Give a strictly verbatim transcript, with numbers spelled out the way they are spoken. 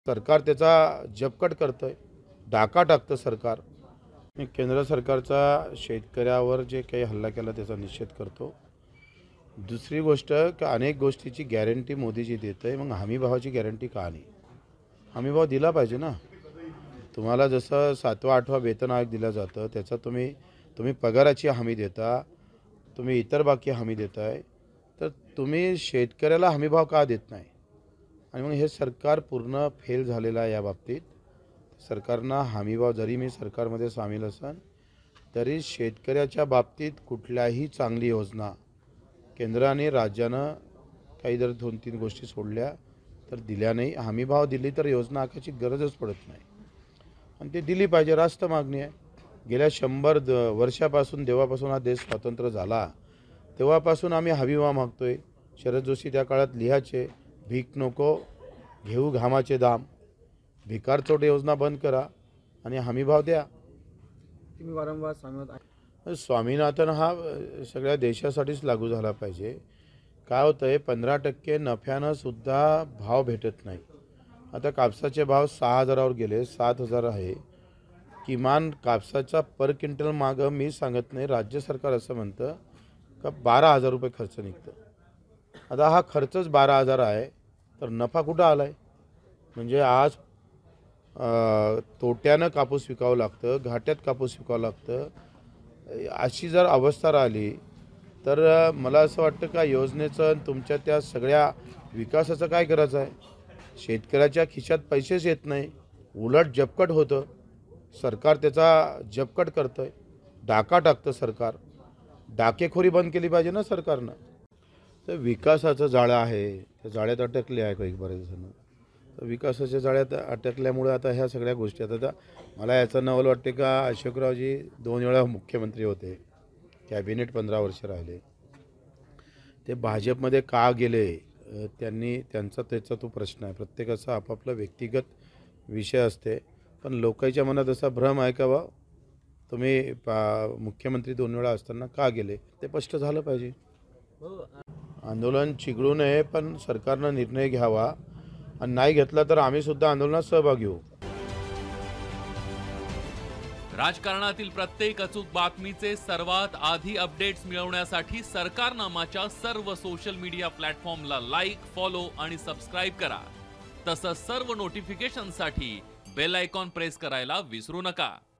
सरकार त्याचा जपकट करतंय, डाका टाकतं सरकार। मी केंद्र सरकारचा शेतकऱ्यावर जे काही हल्ला केला त्याचा निषेध करतो। दुसरी गोष्ट की अनेक गोष्टीची गॅरंटी मोदीजी देतंय, मग हमी भावाची गॅरंटी का नाही? हमी भाव दिला पाहिजे ना। तुम्हाला जसं सातवा आठवा वेतन आयोग दिला जातं त्याचा तुम्ही तुम्ही पगाराची हमी देता, तुम्ही इतर बाकी हमी देताय, तर तुम्ही शेतकऱ्याला हमी भाव का देत नाही? आणि मग हे सरकार पूर्ण फेल झालेलं आहे या बाबतीत। सरकारनं हमीभाव, जरी मी सरकारमध्ये सामील असन तरी शेतकऱ्याच्या बाबतीत कुठल्याही चांगली योजना केंद्राने राज्यानं काही जर दोन तीन गोष्टी सोडल्या तर दिल्या नाही। हमीभाव दिली तर योजना आखायची गरजच पडत नाही आणि ते दिली पाहिजे, रास्त मागणी आहे। गेल्या शंभर द वर्षापासून जेव्हापासून हा देश स्वतंत्र झाला तेव्हापासून आम्ही हमीभाव मागतोय। शरद जोशी त्या काळात लिहायचे, भीक नको घेऊ घामाचे दाम, भिकारचोट योजना बंद करा आणि हमीभाव द्या। तुम्ही वारंवार स्वामीनाथन स्वामीनाथन हा सगळ्या देशासाठीच लागू झाला पाहिजे। काय होतंय, पंधरा टक्के नफ्यानं सुद्धा भाव भेटत नाही। आता कापसाचे भाव सहा हजारावर गेले, सात हजार आहे। किमान कापसाचा पर क्विंटल मागं मी सांगत नाही, राज्य सरकार असं म्हणतं का बारा हजार रुपये खर्च निघतं। आता हा खर्चच बारा हजार आहे तर नफा कुठं आला आहे? म्हणजे आज तोट्यानं कापूस विकावं लागतं, घाट्यात कापूस विकावं लागतं। अशी जर अवस्था राहिली तर मला असं वाटतं का योजनेचं तुमच्या त्या सगळ्या विकासाचं काय करायचं आहे? शेतकऱ्याच्या खिशात पैसेच येत नाही, उलट जपकट होतं। सरकार त्याचा जपकट करतंय, डाका टाकतं सरकार। डाकेखोरी बंद केली पाहिजे ना सरकारनं। तर विकासाचं जाळं आहे, त्या जाळ्यात अटकले आहे काही बरेच जण। तर विकासाच्या जाळ्यात अटकल्यामुळे आता ह्या सगळ्या गोष्टी आता मला याचं नवल वाटते का अशोकरावजी दोन वेळा मुख्यमंत्री होते, कॅबिनेट पंधरा वर्ष राहिले, ते भाजपमध्ये का गेले? त्यांनी त्यांचा त्याचा तो प्रश्न आहे। प्रत्येकाचा आपापला व्यक्तिगत विषय असते, पण लोकांच्या मनात असा भ्रम आहे का बा तुम्ही मुख्यमंत्री दोन वेळा असताना का गेले? ते स्पष्ट झालं पाहिजे। आंदोलन चिघळू नये, पण सरकारनं निर्णय घ्यावा आणि नाही घेतला तर आम्ही सुद्धा आंदोलनात सहभागी होऊ। राजकारणातील प्रत्येक अचूक बातमीचे सर्वात आधी अपडेट्स मिळवण्यासाठी सरकारनामाच्या सर्व सोशल मीडिया प्लॅटफॉर्मला लाईक, फॉलो आणि सबस्क्राईब करा। तसंच सर्व नोटिफिकेशनसाठी बेल आयकॉन प्रेस करायला विसरू नका।